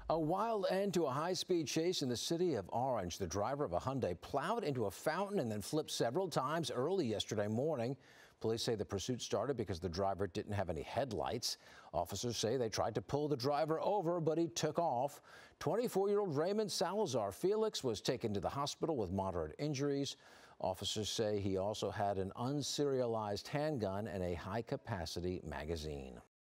A wild end to a high-speed chase in the city of Orange. The driver of a Hyundai plowed into a fountain and then flipped several times early yesterday morning. Police say the pursuit started because the driver didn't have any headlights. Officers say they tried to pull the driver over, but he took off. 24-year-old Raymond Salazar Felix was taken to the hospital with moderate injuries. Officers say he also had an unserialized handgun and a high-capacity magazine.